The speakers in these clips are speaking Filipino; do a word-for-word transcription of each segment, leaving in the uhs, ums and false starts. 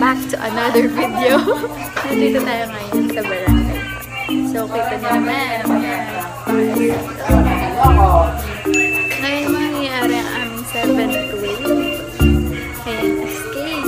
back to another video. Nandito tayo ngayon sa barangay. So, kita nyo naman. Ngayon mangyayari ang aming seventh wave. Ayan, escape.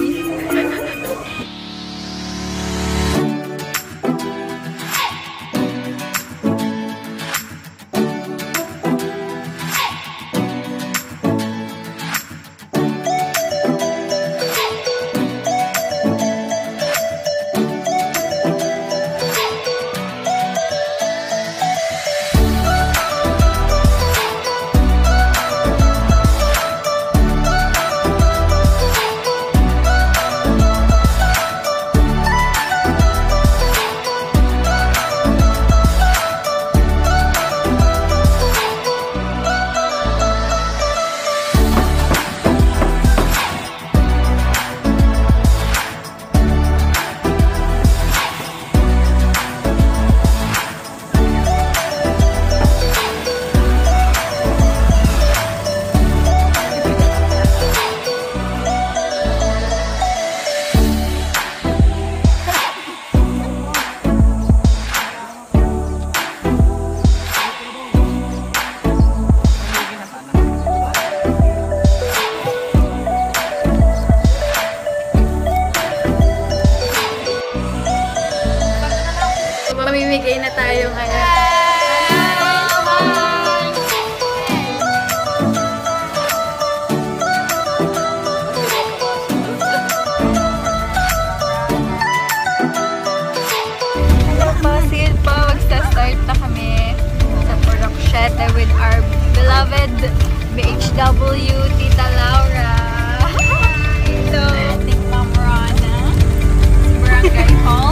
Mamimigay na tayo ngayon. Hello po, sige po, magsa-start na kami sa production with our beloved B H W, Tita Laura. So, Team Ma'am Rana, Barangay Hall.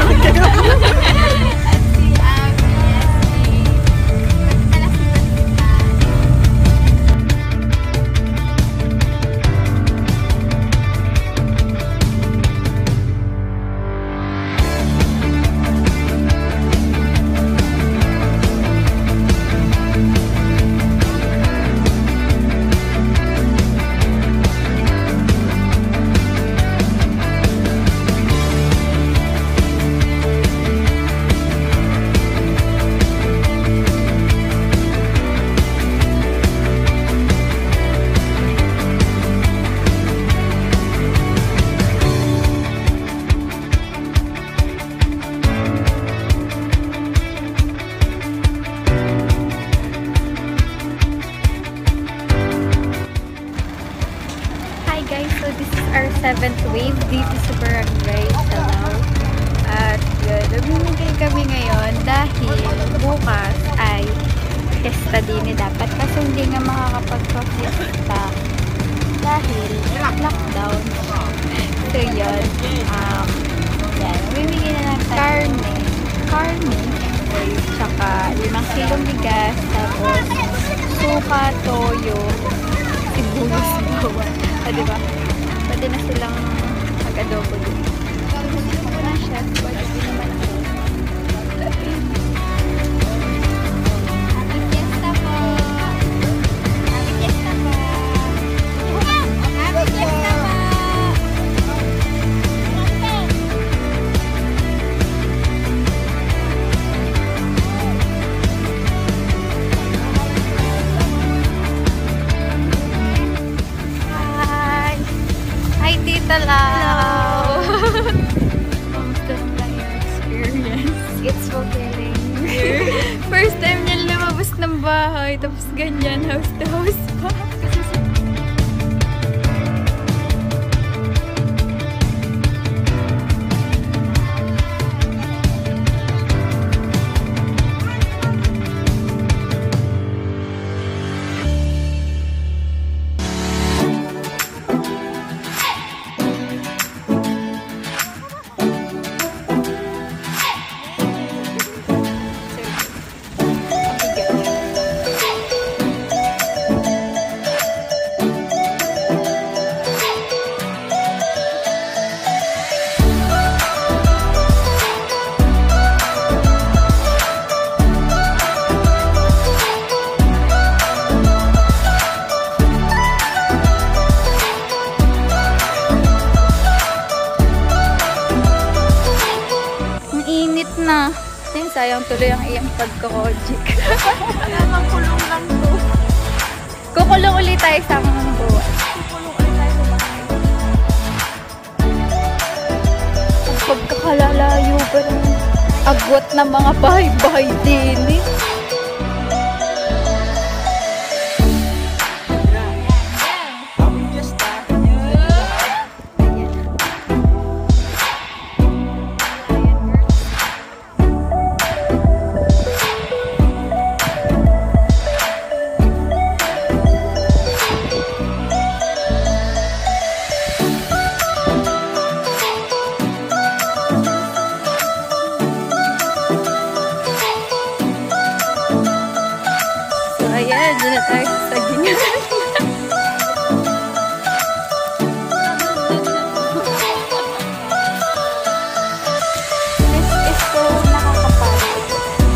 So this is our seventh wave dito sa barangay Salao. At yun, namimigay kami ngayon dahil bukas ay fiesta din eh dapat kasi hindi nga makakapag-fiesta dahil lockdown. So yun, um, yan, namimigay na lang karne, karne, tsaka limang kilong bigas, tapos suka, toyo, sibuyas, bawang. Ah, diba? Pwede na silang mag-adobo din. Gusto ko na siya. Pwede din naman ako. Happy Fiesta po! Happy Fiesta po! Happy Fiesta po! Tita Lau! Kamusta naman yung experience? It's fulfilling. First time niya lumabas ng bahay, tapos ganyan, house to house pa. sayang tuloy ang iyong pagkakojik. Alam, kulong lang to. Kukulong ulit tayo sa mga buwan. Kulong ulit tayo sa bahay. Ang pagkakalalayo ba ng agwat ng mga bahay-bahay din eh. Ayan, dyan na tayo sa sagingan. This is so nakakapagod.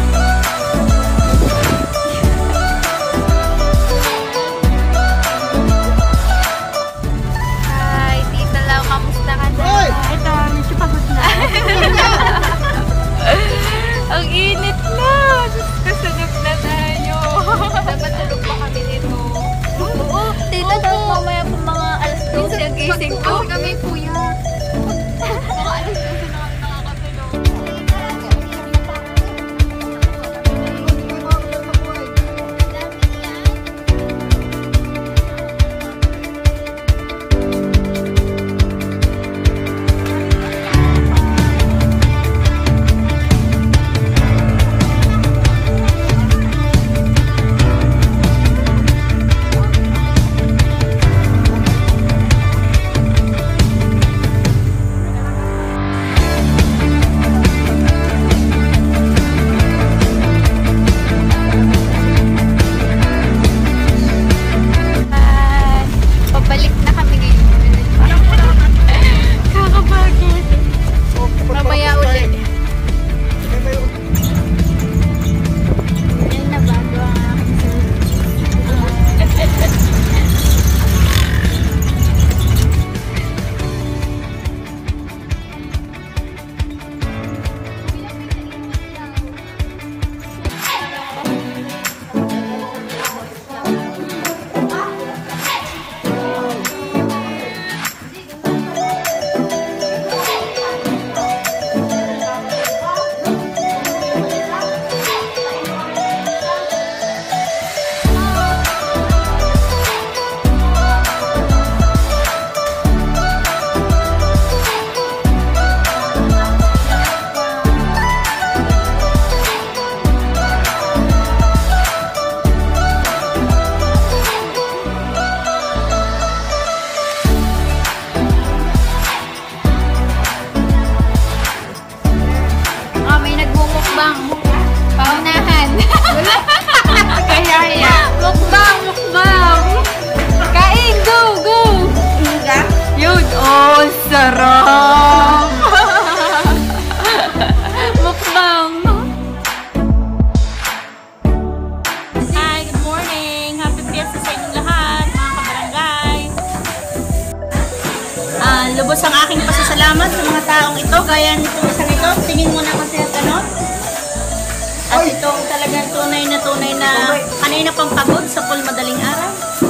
Hi, Tita Lau, kamusta ka na? Ito, medyo pagod na. Ang init na! Kasunod na tayo. Dapat tulog pa kami nito. Oo, tita, dapat mamaya po mga alas dose ang gising ko. Kami kuya. Mga alas dose na kami nakakatulog. Pabalik na kami ngayon. Kakapagod. Mamaya ulit. Ay, nabago ang Ah, may nagmumukbang. Paunahan. Kaya yan. Mukbang, mukbang. Kain, go, go. Inga? Yun, oh, sarap. Mukbang. Hi, good morning. Happy Fiesta sa inyong lahat, mga kabarangay. Ah, lubos ang aking pasasalamat sa mga taong ito. Gaya nitong isang ito. Tingin mo na kasi at ano. At itong talagang tunay na tunay na kanina pang pagod sa full madaling araw.